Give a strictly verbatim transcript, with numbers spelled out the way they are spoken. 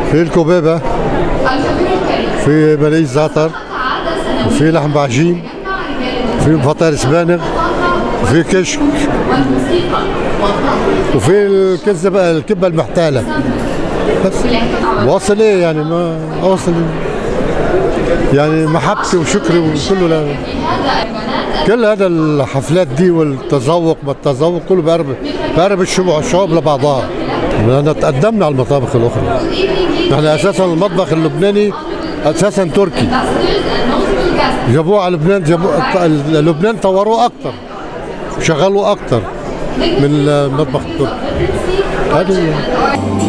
في الكبابة، في ملايين زعتر، وفي لحم بعجين، وفي فطاير سبانغ، وفي كشك، وفي الكزة بقى الكبة المحتالة. بس واصل ايه يعني، ما واصل يعني محبتي وشكري وكله لا. كل هذا الحفلات دي والتذوق ما التذوق كله بقرب بقرب الشعوب الشعوب لبعضها. لأن تقدمنا على المطابخ الأخرى. نحن أساسا المطبخ اللبناني أساسا تركي. جابوه على لبنان، جابوه لبنان طوروه أكثر وشغلوه أكثر من المطبخ التركي. هذه